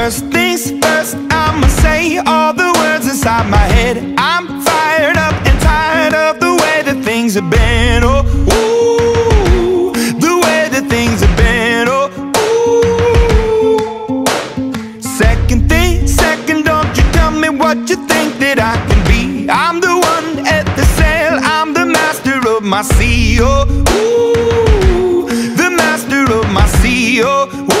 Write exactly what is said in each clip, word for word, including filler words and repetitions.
First things first, I'ma say all the words inside my head. I'm fired up and tired of the way that things have been. Oh, ooh, the way that things have been. Oh, ooh. Second thing, second, don't you tell me what you think that I can be. I'm the one at the sail, I'm the master of my sea. Oh, ooh, the master of my sea. Oh, ooh.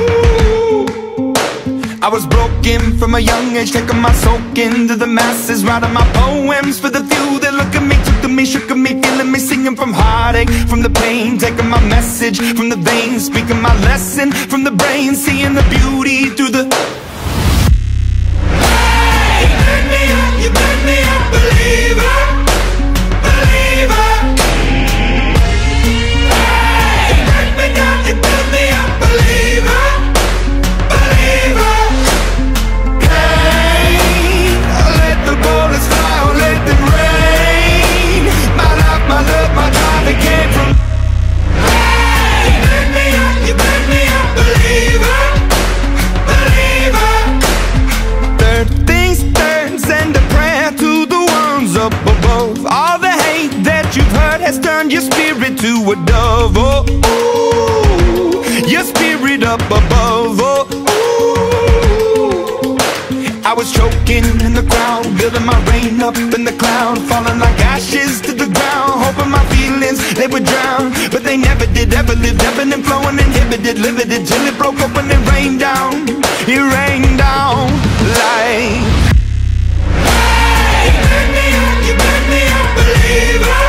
I was broken from a young age, taking my soak into the masses, writing my poems for the few that look at me, took to me, shook at me, feeling me, singing from heartache, from the pain, taking my message from the veins, speaking my lesson from the brain, seeing the beauty through the... Hey, you burn me up, you burn me up, believer, believer. Hey, you burn me down, you burn me up, believer, believer. Turn your spirit to a dove, oh, ooh, your spirit up above, oh, ooh. I was choking in the crowd, building my rain up in the cloud, falling like ashes to the ground, hoping my feelings, they would drown, but they never did, ever lived, ebbing and flowing, inhibited, limited, till it broke open and rained down, it rained down like... Hey, you burn me up, you burn me up, believer.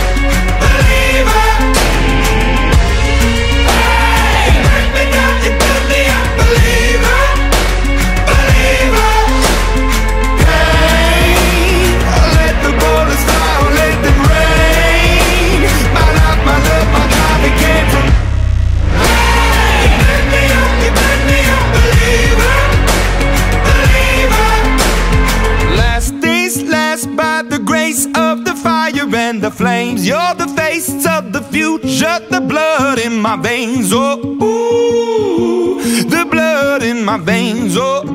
The flames, you're the face of the future, the blood in my veins, oh, ooh, the blood in my veins, oh,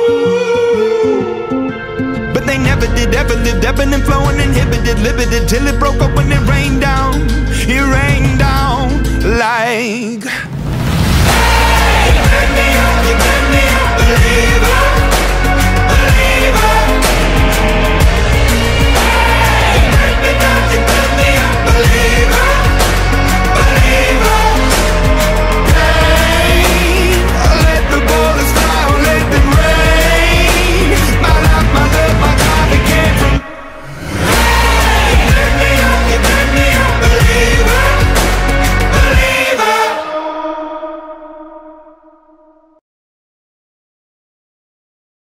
ooh. But they never did, ever lived, ebbing and flowing, inhibited, limited, till it broke up when it rained down, it rained down like... Hey, you burn me up, you burn me up, believer.